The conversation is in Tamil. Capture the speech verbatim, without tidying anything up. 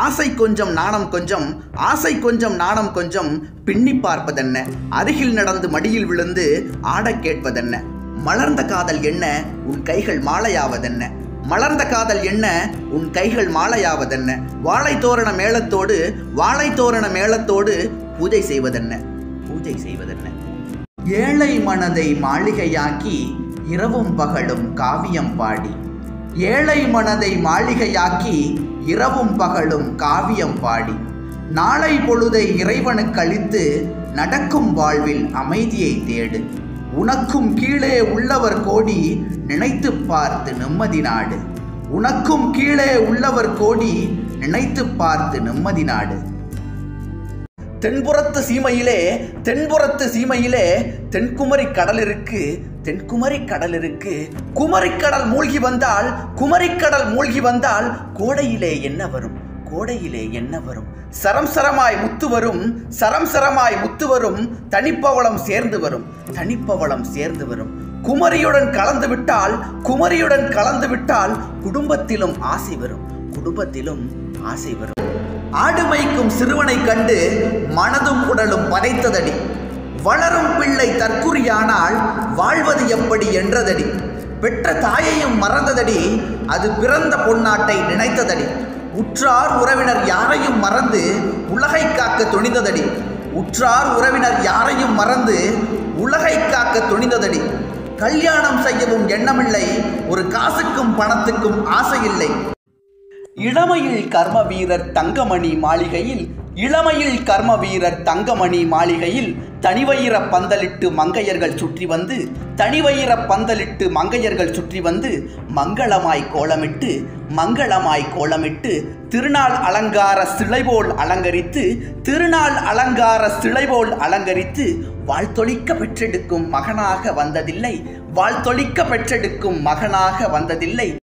ஆசை கொஞ்சம் நாணம் கொஞ்சம் ஆசை கொஞ்சம் நாணம் கொஞ்சம் பின்னி பார்ப்பதென்ன, அருகில் நடந்து மடியில் விழுந்து ஆடக் கேட்பதென்ன, மலர்ந்த காதல் என்ன உன் கைகள் மாலையாவதென்ன, மலர்ந்த காதல் என்ன உன் கைகள் மாலையாவதென்ன, வாழை தோரண மேளத்தோடு வாழை தோரண மேளத்தோடு பூஜை செய்வதென்ன, பூஜை செய்வதென்ன. ஏழை மனதை மாளிகையாக்கி இரவும் பகலும் காவியம் பாடி, ஏழை மனதை மாளிகையாக்கி இரவும் பகலும் காவியம் பாடி, நாளை பொழுதை இறைவனுக்கு அளித்து நடக்கும் வாழ்வில் அமைதியை தேடு, உனக்கும் கீழே உள்ளவர் கோடி நினைத்து பார்த்து நிம்மதி நாடு, உனக்கும் கீழே உள்ளவர் கோடி நினைத்து பார்த்து நிம்மதி நாடு. தென்புறத்து சீமையிலே தென்புறத்து சீமையிலே தென்குமரி கடல் இருக்கு, தென்குமரி கடல் இருக்கு, குமரிக்கடல் மூழ்கி வந்தால் குமரிக்கடல் மூழ்கி வந்தால் கோடையிலே என்ன வரும், கோடையிலே என்ன வரும், சரம் சரமாய் முத்து வரும், சரம் சரமாய் முத்து வரும், தனிப்பவளம் சேர்ந்து வரும், தனிப்பவளம் சேர்ந்து வரும். குமரியுடன் கலந்து விட்டால் குமரியுடன் கலந்து விட்டால் குடும்பத்திலும் ஆசை வரும், குடும்பத்திலும் ஆசை வரும். ஆடு மேய்க்கும் சிறுவனை கண்டு மனதும் உடலும் பதைத்ததடி, வளரும் பிள்ளை தற்குறியானால் வாழ்வது எப்படி என்றதடி, பெற்ற தாயையும் மறந்ததடி, அது பிறந்த பொன்னாட்டை நினைத்ததடி, உற்றார் உறவினர் யாரையும் மறந்து உலகை காக்க துணிந்ததடி, உற்றார் உறவினர் யாரையும் மறந்து உலகை காக்க துணிந்ததடி, கல்யாணம் செய்யவும் எண்ணமில்லை, ஒரு காசுக்கும் பணத்துக்கும் ஆசையில்லை. இளமையில் கர்ம வீரர் தங்கமணி மாளிகையில், இளமையில் கர்ம வீரர் தங்கமணி மாளிகையில் தனிவயிர பந்தலிட்டு மங்கையர்கள் சுற்றி வந்து, தனிவயிர பந்தலிட்டு மங்கையர்கள் சுற்றி வந்து மங்களமாய் கோலமிட்டு மங்களமாய் கோலமிட்டு திருநாள் அலங்கார சிலைபோல் அலங்கரித்து, திருநாள் அலங்கார சிலைபோல் அலங்கரித்து வாழ்த்தொழிக்க பெற்றெடுக்கும் மகனாக வந்ததில்லை, வாழ்த்தொழிக்க பெற்றெடுக்கும் மகனாக வந்ததில்லை.